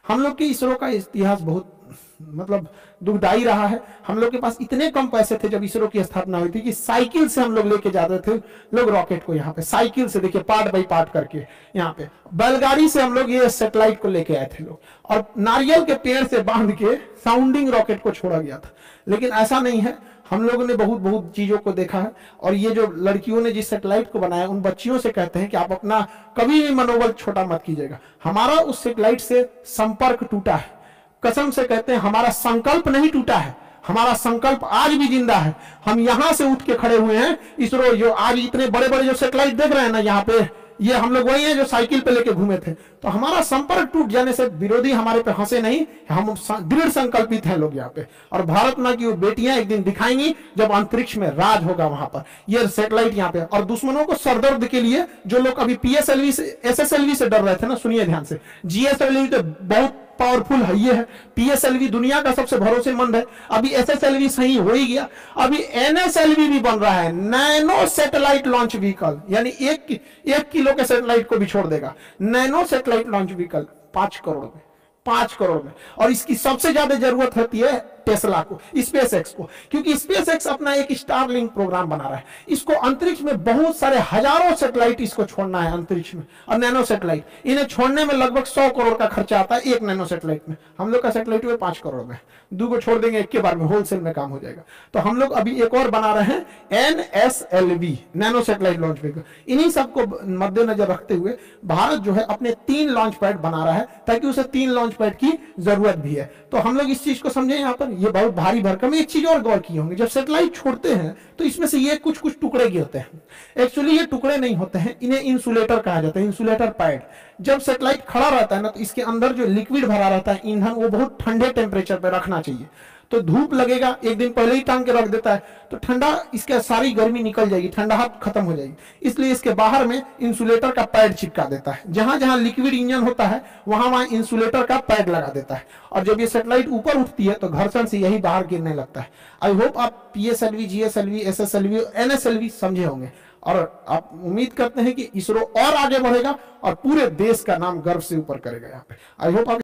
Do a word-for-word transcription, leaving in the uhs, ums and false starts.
हम लोग के इसरो का इतिहास बहुत मतलब दुखदाई रहा है। हम लोग के पास इतने कम पैसे थे जब इसरो की स्थापना हुई थी कि साइकिल से हम लोग लेके जाते थे लोग रॉकेट को, यहाँ पे साइकिल से, देखिए पार्ट बाई पार्ट करके, यहाँ पे बैलगाड़ी से हम लोग ये सैटेलाइट को लेके आए थे लोग, और नारियल के पेड़ से बांध के साउंडिंग रॉकेट को छोड़ा गया था। लेकिन ऐसा नहीं है, हम लोगों ने बहुत बहुत चीजों को देखा है। और ये जो लड़कियों ने जिस सैटेलाइट को बनाया, उन बच्चियों से कहते हैं कि आप अपना कभी भी मनोबल छोटा मत कीजिएगा। हमारा उस सैटेलाइट से संपर्क टूटा है, कसम से कहते हैं, हमारा संकल्प नहीं टूटा है, हमारा संकल्प आज भी जिंदा है। हम यहां से उठ के खड़े हुए हैं। इसरो जो आज इतने बड़े बड़े जो सैटेलाइट देख रहे हैं ना यहाँ पे, ये हम लोग वही हैं जो साइकिल पे लेके घूमे थे। तो हमारा संपर्क टूट जाने से विरोधी हमारे पे हंसे नहीं, हम दृढ़ संकल्पित हैं लोग यहाँ पे। और भारत माँ की वो बेटियां एक दिन दिखाएंगी जब अंतरिक्ष में राज होगा वहां पर, ये सैटेलाइट यहाँ पे। और दुश्मनों को सरदर्द के लिए जो लोग अभी पीएसएलवी से एसएसएलवी से डर रहे थे ना, सुनिए ध्यान से, जीएसएलवी तो बहुत पावरफुल है, ये है पीएसएलवी दुनिया का सबसे भरोसेमंद है। अभी एसएसएलवी सही हो ही गया, अभी एनएसएलवी भी बन रहा है, नैनो सैटेलाइट लॉन्च व्हीकल, यानी एक एक किलो के सैटेलाइट को भी छोड़ देगा। नैनो सैटेलाइट लॉन्च व्हीकल पांच करोड़ में, पांच करोड़ में। और इसकी सबसे ज्यादा जरूरत होती है टेस्ला को, स्पेस एक्स को, क्योंकि स्पेस एक्स अपना एक स्टारलिंक प्रोग्राम बना रहा है। इसको अंतरिक्ष में बहुत सारे हजारों सैटेलाइट इसको छोड़ना है अंतरिक्ष में, और नैनो सैटेलाइट इन्हें छोड़ने में लगभग सौ करोड़ का खर्चा आता है एक नैनो सैटेलाइट में। हम लोग का सैटेलाइट हुए पांच करोड़ में, दो को छोड़ देंगे एक के बार में, होलसेल में काम हो जाएगा। तो हम लोग अभी एक और बना रहे हैं N S L V, nano satellite launch vehicle. इन्हीं सबको मद्देनजर रखते हुए भारत जो है अपने तीन लॉन्च पैड बना रहा है, ताकि उसे तीन लॉन्च पैड की जरूरत भी है। तो हम लोग इस चीज को समझे यहाँ पर, ये बहुत भारी भरकम। एक चीज और गौर किए होंगे, जब सैटेलाइट छोड़ते हैं तो इसमें से ये कुछ कुछ टुकड़े गिरते हैं। एक्चुअली ये टुकड़े नहीं होते हैं, इन्हें इंसुलेटर कहा जाता है, इंसुलेटर पैड। जब सैटेलाइट खड़ा रहता है ना, तो इसके अंदर जो लिक्विड भरा रहता है ईंधन, वो बहुत ठंडे टेम्परेचर पे रखना चाहिए। तो धूप लगेगा, एक दिन पहले ही टांग के रख देता है तो ठंडा, इसके सारी गर्मी निकल जाएगी, ठंडाहट खत्म हो जाएगी। इसलिए इसके बाहर में इंसुलेटर का पैड चिपका देता है, जहां जहां लिक्विड इंजन होता है वहां वहां इंसुलेटर का पैड लगा देता है। और जब ये सैटेलाइट ऊपर उठती है तो घर्षण से यही बाहर गिरने लगता है। आई होप आप पीएसएलवी, जीएसएलवी, एसएसएलवी, एनएसएलवी समझे होंगे। और आप उम्मीद करते हैं कि इसरो और आगे बढ़ेगा और पूरे देश का नाम गर्व से ऊपर करेगा यहाँ पे। आई होप आप